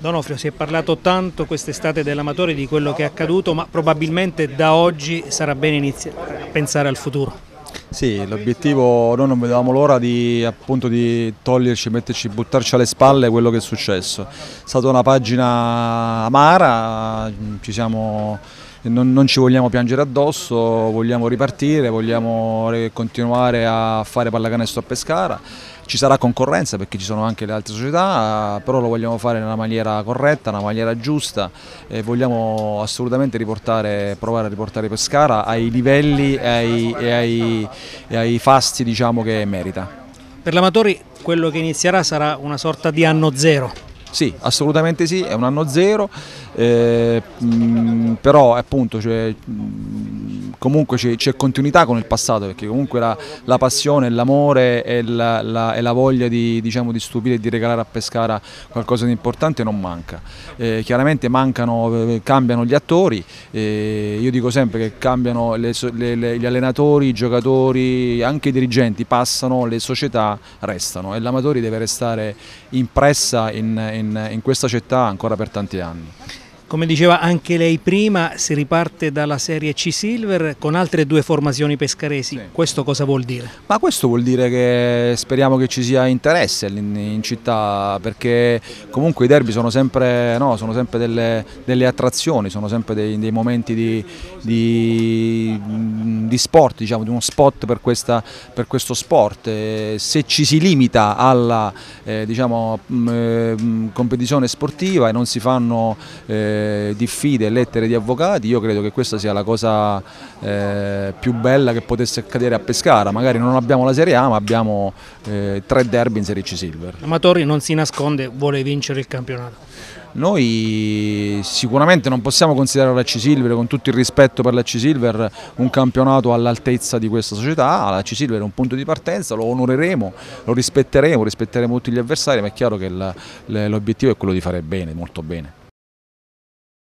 Donofrio, si è parlato tanto quest'estate dell'Amatori di quello che è accaduto, ma probabilmente da oggi sarà bene iniziare a pensare al futuro. Sì, l'obiettivo, noi non vedevamo l'ora di, appunto, di toglierci, metterci, buttarci alle spalle quello che è successo. È stata una pagina amara, non ci vogliamo piangere addosso, vogliamo ripartire, vogliamo continuare a fare pallacanestro a Pescara. Ci sarà concorrenza perché ci sono anche le altre società, però lo vogliamo fare nella maniera corretta, nella maniera giusta e vogliamo assolutamente provare a riportare Pescara ai livelli e ai fasti, diciamo, che merita. Per l'Amatori quello che inizierà sarà una sorta di anno zero. Sì, assolutamente sì, è un anno zero, però appunto comunque c'è continuità con il passato, perché comunque la passione, l'amore e la voglia di stupire e di regalare a Pescara qualcosa di importante non manca. Chiaramente cambiano gli attori, io dico sempre che cambiano gli allenatori, i giocatori, anche i dirigenti passano, le società restano e l'Amatori deve restare impressa in questa città ancora per tanti anni. Come diceva anche lei prima, si riparte dalla Serie C Silver con altre due formazioni pescaresi. Sì. Questo cosa vuol dire? Ma questo vuol dire che speriamo che ci sia interesse in città, perché comunque i derby sono sempre delle attrazioni, sono sempre dei momenti di sport, diciamo, di uno spot per questo sport. Se ci si limita alla competizione sportiva e non si fanno diffide e lettere di avvocati, io credo che questa sia la cosa più bella che potesse accadere a Pescara. Magari non abbiamo la Serie A, ma abbiamo 3 derby in Serie C Silver. L'Amatori non si nasconde, vuole vincere il campionato. Noi sicuramente non possiamo considerare la C Silver, con tutto il rispetto per la C Silver, un campionato all'altezza di questa società. La C Silver è un punto di partenza, lo onoreremo, lo rispetteremo tutti gli avversari, ma è chiaro che l'obiettivo è quello di fare bene, molto bene.